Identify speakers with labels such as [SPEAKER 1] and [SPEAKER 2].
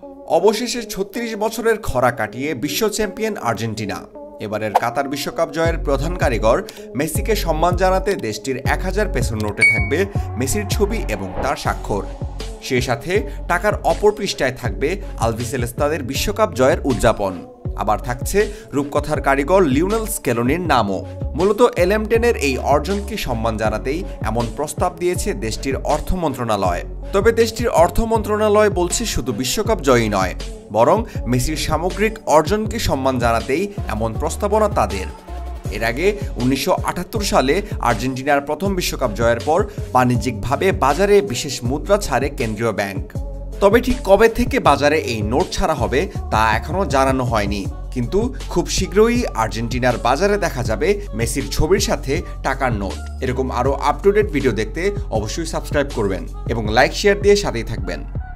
[SPEAKER 1] অবশেষে ৩৬ বছরের খরা কাটিয়ে বিশ্ব চ্যাম্পিয়ন আর্জেন্টিনা। এবারের কাতার বিশ্বকাপ জয়ের প্রধান কারিগর মেসিকে সম্মান জানাতে দেশটির ১,০০০ পেসোর নোটে থাকবে মেসির ছবি এবং তার স্বাক্ষর। সেই সাথে টাকার অপর পৃষ্ঠায় থাকবে আলবিসেলেস্তাদের বিশ্বকাপ জয়ের উদযাপন। আবার থাকছে রূপকথার কারিগর লিওনেল স্কেলোনির নামও। মূলত এলএম10-এর এই অর্জনকে সম্মান জানাতেই এমন প্রস্তাব দিয়েছে দেশটির অর্থ মন্ত্রণালয়। তবে দেশটির অর্থ মন্ত্রণালয় বলছে শুধু বিশ্বকাপ জয়ই নয়, বরং মেসির সামগ্রিক অর্জনকে সম্মান জানাতেই এমন প্রস্তাবনা তাদের। এর আগে ১৯৭৮ সালে আর্জেন্টিনার প্রথম বিশ্বকাপ জয়ের পর বাণিজ্যিকভাবে বাজারে বিশেষ মুদ্রা ছাড়ে কেন্দ্রীয় ব্যাংক। তবে ঠিক কবে থেকে বাজারে এই নোট ছাড়া হবে তা এখনও জানানো হয়নি, কিন্তু খুব শীঘ্রই আর্জেন্টিনার বাজারে দেখা যাবে মেসির ছবির সাথে টাকার নোট। এরকম আরও আপ টু ডেট ভিডিও দেখতে অবশ্যই সাবস্ক্রাইব করবেন এবং লাইক শেয়ার দিয়ে সাথেই থাকবেন।